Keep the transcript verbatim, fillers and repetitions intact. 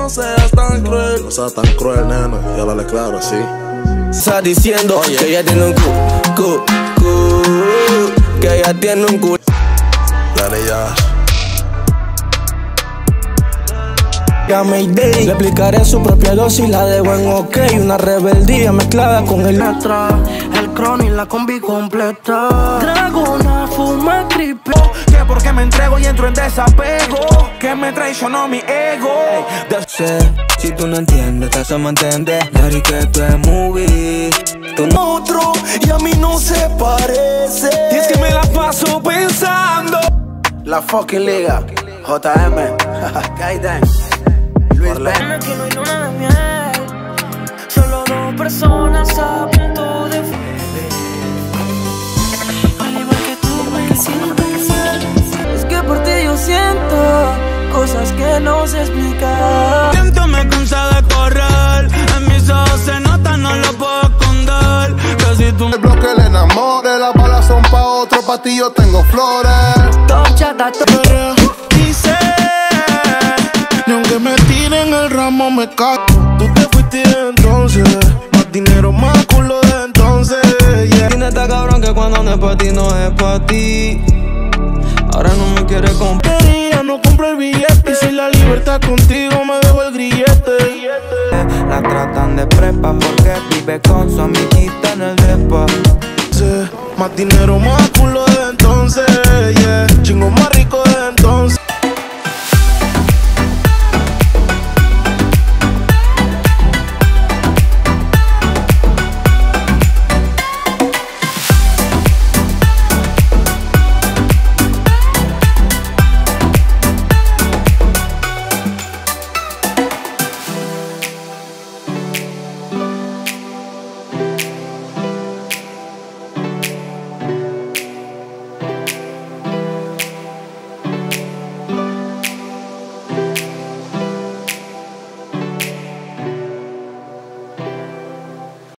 no seas tan cruel. No seas tan cruel, nena, y háblale claro, así. Está diciendo Oye. que ella tiene un cu, cu, cu, que ella tiene un cu. Dale ya. Ya Mayday, le aplicaré su propia dosis, la de buen ok. Una rebeldía mezclada con el atrás, el crono y la combi completa. Dragona, fuma triple. Que porque me entrego y entro en desapego, que me traicionó mi ego. Sé, si tú no entiendes, te hacemos entender, Dari, que esto es movie. Tú no otro y a mí no se parece. Y es que me la paso pensando. La fucking liga, J M, Kaiden, Luis Ben. Aquí no hay luna de miel, solo dos personas a punto de al igual que tú me sientes. Es que por ti yo siento cosas que no se explican. Siento me cansa de correr, en mis ojos se nota, no lo puedo esconder. Que si tú el bloque le enamore, las balas son pa' otro, pa' ti yo tengo flores. Chata, Dice, ni aunque me tiren el ramo me cago. Tú te fuiste entonces, más dinero, más culo de entonces, yeah. Y neta cabrón que cuando no es pa' ti, no es pa' ti. Ahora no me quiere comprar. No compro el billete, y si la libertad contigo me dejo el grillete. La tratan de prepa porque vive con su amiguita en el depa. Más dinero, más culo